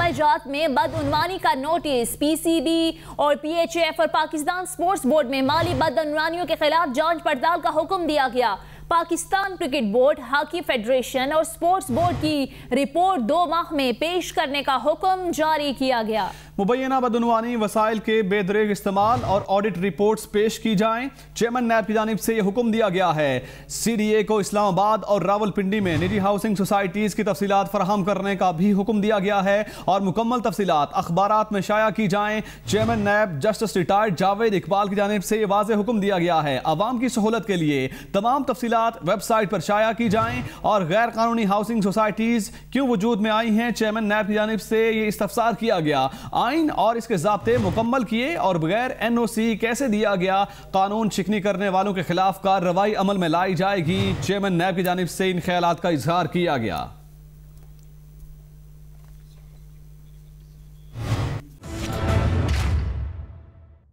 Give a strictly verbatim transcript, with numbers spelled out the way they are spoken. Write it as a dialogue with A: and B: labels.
A: दस्तावेजात में बदउनवानी का notice. PCB और पीएचएफ और पाकिस्तान स्पोर्ट्स बोर्ड में माली बदउनवानियों के खिलाफ जांच पड़ताल का हुक्म दिया गया। Pakistan cricket board, hockey federation और स्पोर्ट्स बोर्ड की रिपोर्ट दो माह में पेश करने का हुक्म जारी किया गया।
B: मुबैना बदउनवानी वसाइल के बेदरेग इस्तेमाल और ऑडिट रिपोर्ट्स पेश की जाएं। चेयरमैन नैब की जानिब से यह हुक्म दिया गया है। सीडीए को इस्लामाबाद और रावलपिंडी में निजी हाउसिंग सोसाइटीज की तफसीलात फराहम करने का भी हुक्म दिया गया है और मुकम्मल तफसीलात अखबारात में शाया की जाएं। Chairman NAB justice retired Javed Iqbal की जानिब से यह वाज़ेह हुक्म दिया गया है। आवाम की सहूलत के लिए तमाम तफसीलात वेबसाइट पर शाया की जाएं और गैर कानूनी हाउसिंग सोसाइटीज क्यों वजूद में आई हैं, चेयरमैन नैब की जानिब से ये इस्तफसार किया गया। आइन और इसके ज़ाब्ते मुकम्मल किए और बगैर एनओसी कैसे दिया गया, कानून शिकनी करने वालों के खिलाफ कार्रवाई अमल में लाई जाएगी। चेयरमैन नैब की जानिब से इन ख्यालात का इजहार किया गया।